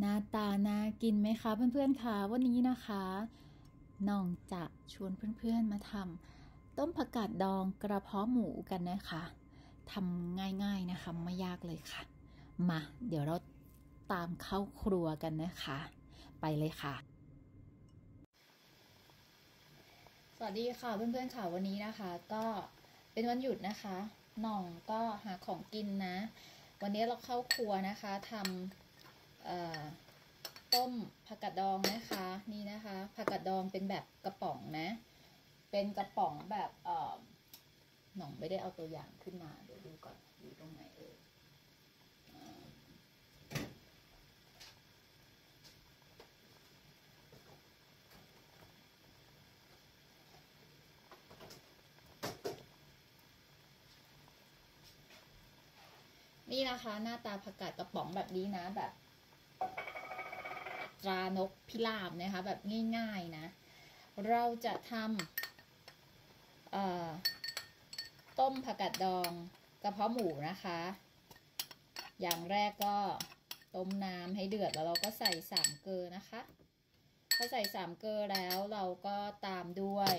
หน้าตาน่ากินไหมคะเพื่อนๆคะวันนี้นะคะน้องจะชวนเพื่อนๆมาทำต้มผักกาดดองกระเพาะหมูกันนะคะทำง่ายๆนะคะไม่ยากเลยค่ะมาเดี๋ยวเราตามเข้าครัวกันนะคะไปเลยค่ะสวัสดีค่ะเพื่อนๆค่ะวันนี้นะคะก็เป็นวันหยุดนะคะน้องก็หาของกินนะวันนี้เราเข้าครัวนะคะทำต้มผักกาดดองนะคะนี่นะคะผักกาดดองเป็นแบบกระป๋องนะเป็นกระป๋องแบบหน่องไม่ได้เอาตัวอย่างขึ้นมาเดี๋ยวดูก่อนอยู่ตรงไหนนี่นะคะหน้าตาผักกาดกระป๋องแบบนี้นะแบบตรานกพิราบนะคะแบบง่ายๆนะเราจะทำต้มผักกาดดองกระเพาะหมูนะคะอย่างแรกก็ต้มน้ำให้เดือดแล้วเราก็ใส่3 เกลือนะคะพอใส่3 เกลือแล้วเราก็ตามด้วย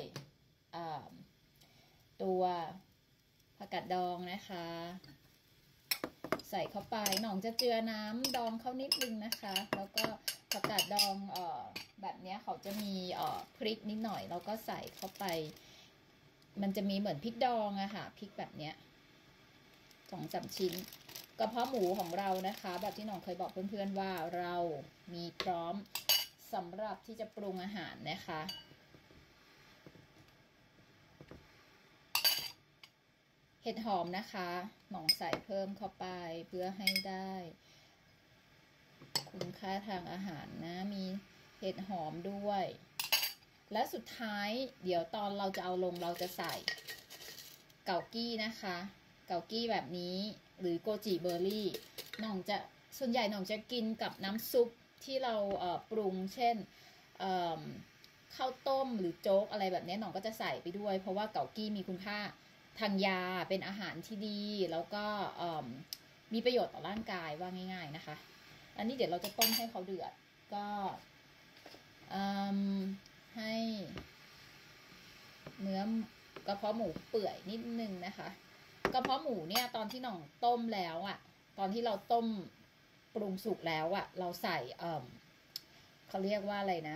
ตัวผักกาดดองนะคะใส่เข้าไปหน่องจะเจือน้ำดองเข้านิดนึงนะคะแล้วก็ผักกาดดองแบบนี้เขาจะมีพริกนิดหน่อยเราก็ใส่เข้าไปมันจะมีเหมือนพริกดองอะค่ะพริกแบบเนี้ย2-3 ชิ้นกระเพาะหมูของเรานะคะแบบที่หน่องเคยบอกเพื่อนๆว่าเรามีพร้อมสำหรับที่จะปรุงอาหารนะคะเห็ดหอมนะคะหน่องใส่เพิ่มเข้าไปเพื่อให้ได้คุณค่าทางอาหารนะมีเห็ดหอมด้วยและสุดท้ายเดี๋ยวตอนเราจะเอาลงเราจะใส่เกากี้นะคะเกากี้แบบนี้หรือโกจิเบอร์รี่หน่องจะส่วนใหญ่หน่องจะกินกับน้ำซุปที่เราปรุงเช่นข้าวต้มหรือโจ๊กอะไรแบบนี้หน่องก็จะใส่ไปด้วยเพราะว่าเกากี้มีคุณค่าทางยาเป็นอาหารที่ดีแล้วก็มีประโยชน์ต่อร่างกายว่าง่ายๆนะคะอันนี้เดี๋ยวเราจะต้มให้เขาเดือดก็ให้เนื้อกระเพาะหมูเปื่อยนิดนึงนะคะกระเพาะหมูเนี่ยตอนที่หน่องต้มแล้วอ่ะตอนที่เราต้มปรุงสุกแล้วอ่ะเราใส่เขาเรียกว่าอะไรนะ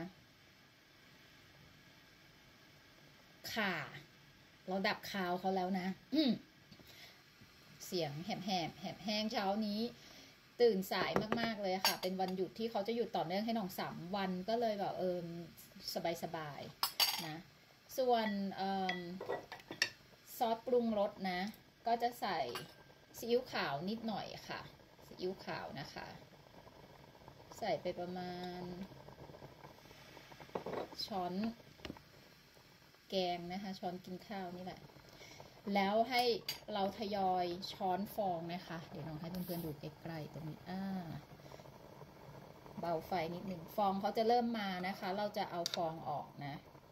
ข่าเราดับคาวเขาแล้วนะเสียงแหบแห้งเช้านี้ตื่นสายมากๆเลยค่ะเป็นวันหยุดที่เขาจะหยุดต่อเนื่องให้น้อง3 วันก็เลยแบบสบายๆนะส่วนซอสปรุงรสนะก็จะใส่ซีอิ๊วขาวนิดหน่อยค่ะซีอิ๊วขาวนะคะใส่ไปประมาณช้อนแกงนะคะช้อนกินข้าวนี่แหละแล้วให้เราทยอยช้อนฟองนะคะเดี๋ยวลองให้เพื่อนๆดูใกล้ๆตรงนี้เบาไฟนิดหนึ่งฟองเขาจะเริ่มมานะคะเราจะเอาฟองออกนะ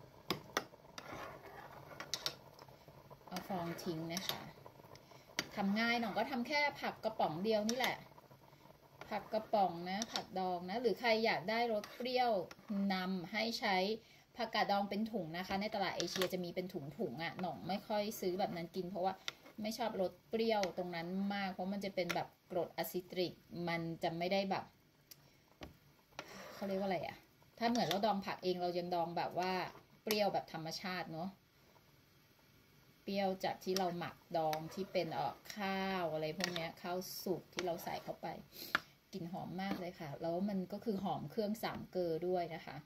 เอาฟองทิ้งนะคะทำง่ายหน่องก็ทำแค่ผักกระป๋องเดียวนี่แหละผักกระป๋องนะผักดองนะหรือใครอยากได้รสเปรี้ยวนำให้ใช้ผักกาดดองเป็นถุงนะคะในตลาดเอเชียจะมีเป็นถุงอ่ะหน่องไม่ค่อยซื้อแบบนั้นกินเพราะว่าไม่ชอบรสเปรี้ยวตรงนั้นมากเพราะมันจะเป็นแบบกรดอะซิตริกมันจะไม่ได้แบบเขาเรียกว่าอะไรอะถ้าเหมือนเราดองผักเองเรายังดองแบบว่าเปรี้ยวแบบธรรมชาติเนาะเปรี้ยวจากที่เราหมักดองที่เป็นข้าวอะไรพวกนี้ข้าวสุกที่เราใส่เข้าไปกลิ่นหอมมากเลยค่ะแล้วมันก็คือหอมเครื่อง3 เกลอด้วยนะคะ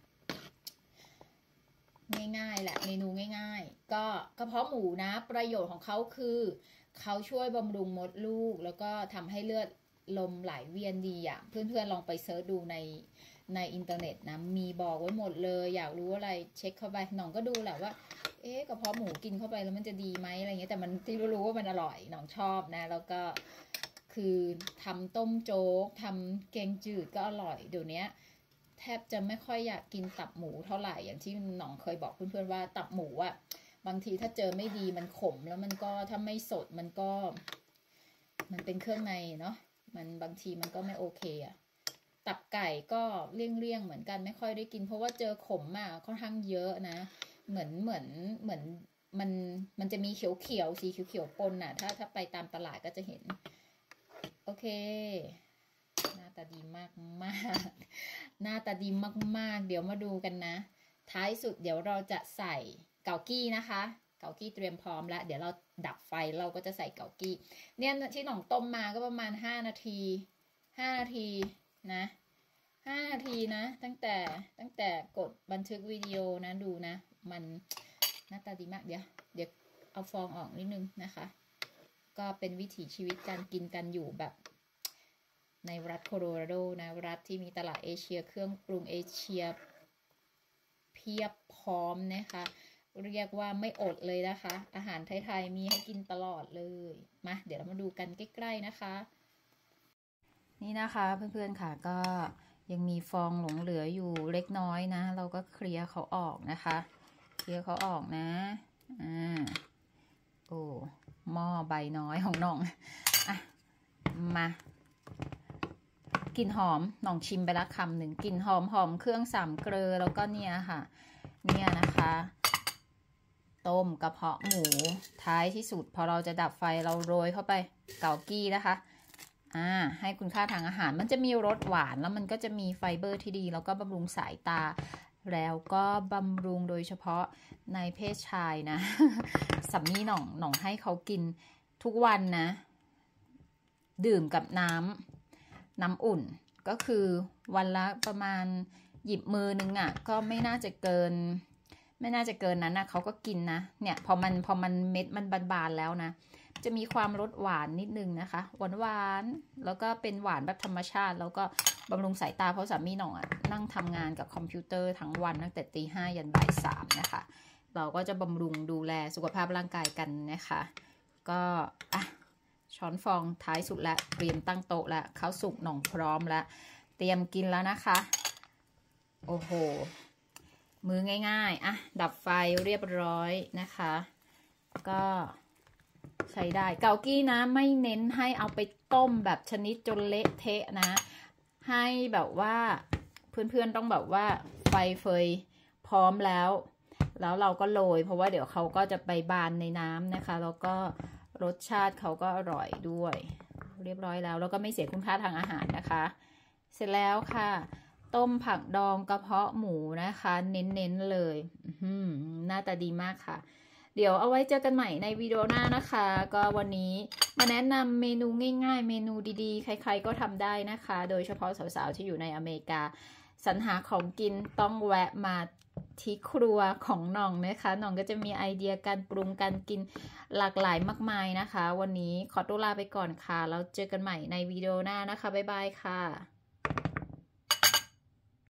ง่ายๆแหละเมนูง่ายๆก็กระเพาะหมูนะประโยชน์ของเขาคือเขาช่วยบำรุงมดลูกแล้วก็ทำให้เลือดลมไหลเวียนดีอ่ะเพื่อนๆลองไปเซิร์ชดูในอินเทอร์เน็ตนะมีบอกไว้หมดเลยอยากรู้อะไรเช็คเข้าไปหน่องก็ดูแหละว่ากระเพาะหมูกินเข้าไปแล้วมันจะดีไหมอะไรเงี้ยแต่มันที่รู้ว่ามันอร่อยหน่องชอบนะแล้วก็คือทำต้มโจ๊กทำแกงจืดก็อร่อยเดี๋ยวนี้แทบจะไม่ค่อยอยากกินตับหมูเท่าไหร่อย่างที่หน่องเคยบอกเพื่อนๆว่าตับหมูอ่ะบางทีถ้าเจอไม่ดีมันขมแล้วมันก็ถ้าไม่สดมันเป็นเครื่องในเนาะมันบางทีมันก็ไม่โอเคอ่ะตับไก่ก็เลี่ยงเหมือนกันไม่ค่อยได้กินเพราะว่าเจอขมอ่ะค่อนข้างเยอะนะเหมือนมันจะมีเขียวสีเขียวปนน่ะถ้าไปตามตลาดก็จะเห็นโอเคหน้าตาดีมากหน้าตาดีมากเดี๋ยวมาดูกันนะท้ายสุดเดี๋ยวเราจะใส่เกากี้นะคะเกากี้เตรียมพร้อมแล้วเดี๋ยวเราดับไฟเราก็จะใส่เกากี้เนี่ยที่หน่องต้มมาก็ประมาณ5 นาทีนะ5 นาทีนะตั้งแต่กดบันทึกวิดีโอนะดูนะมันหน้าตาดีมากเดี๋ยวเอาฟองออกนิดนึงนะคะก็เป็นวิถีชีวิตการกินกันอยู่แบบในรัฐโคโลราโดนะรัฐที่มีตลาดเอเชียเครื่องปรุงเอเชียเพียบพร้อมนะคะเรียกว่าไม่อดเลยนะคะอาหารไทยๆมีให้กินตลอดเลยมาเดี๋ยวเรามาดูกันใกล้ๆนะคะนี่นะคะเพื่อนๆค่ะก็ยังมีฟองหลงเหลืออยู่เล็กน้อยนะเราก็เคลียร์เขาออกนะคะเคลียร์เขาออกนะโอ้หม้อใบน้อยของน้องอ่ะมากลิ่นหอมน้องชิมไปละคำหนึ่งกลิ่นหอมเครื่อง3 เกลอแล้วก็เนี่ยค่ะเนี่ยนะคะต้มกระเพาะหมูท้ายที่สุดพอเราจะดับไฟเราโรยเข้าไปเกากี้นะคะให้คุณค่าทางอาหารมันจะมีรสหวานแล้วมันก็จะมีไฟเบอร์ที่ดีแล้วก็บำรุงสายตาแล้วก็บำรุงโดยเฉพาะในเพศชายนะ สามีหน่องให้เขากินทุกวันนะดื่มกับน้ำอุ่นก็คือวันละประมาณหยิบมือนึงอ่ะก็ไม่น่าจะเกินนั้นนะเขาก็กินนะเนี่ยพอมันเม็ดมันบานๆแล้วนะจะมีความรสหวานนิดนึงนะคะหวานแล้วก็เป็นหวานแบบธรรมชาติแล้วก็บำรุงสายตาเพราะสามีหน่องอ่ะนั่งทำงานกับคอมพิวเตอร์ทั้งวันตั้งแต่ตี 5ยันบ่าย 3นะคะเราก็จะบำรุงดูแลสุขภาพร่างกายกันนะคะก็ช้อนฟองท้ายสุดละเตรียมตั้งโต๊ะละข้าวสุกหน่องพร้อมละเตรียมกินแล้วนะคะโอ้โหมือง่ายๆดับไฟเรียบร้อยนะคะก็ใช้ได้เกากี้นะไม่เน้นให้เอาไปต้มแบบชนิดจนเละเทะนะให้แบบว่าเพื่อนๆต้องแบบว่าไฟเฟยพร้อมแล้วเราก็โรยเพราะว่าเดี๋ยวเขาก็จะไปบานในน้ำนะคะแล้วก็รสชาติเขาก็อร่อยด้วยเรียบร้อยแล้วก็ไม่เสียคุณค่าทางอาหารนะคะเสร็จแล้วค่ะต้มผักดองกระเพาะหมูนะคะเน้นๆเลยหน้าตาดีมากค่ะเดี๋ยวเอาไว้เจอกันใหม่ในวิดีโอหน้านะคะก็วันนี้มาแนะนำเมนูง่ายๆเมนูดีๆใครๆก็ทำได้นะคะโดยเฉพาะสาวๆที่อยู่ในอเมริกาสรรหาของกินต้องแวะมาที่ครัวของน้องนะคะน้องก็จะมีไอเดียการปรุงการกินหลากหลายมากมายนะคะวันนี้ขอตัวลาไปก่อนค่ะแล้วเจอกันใหม่ในวิดีโอหน้านะคะบ๊ายบายค่ะ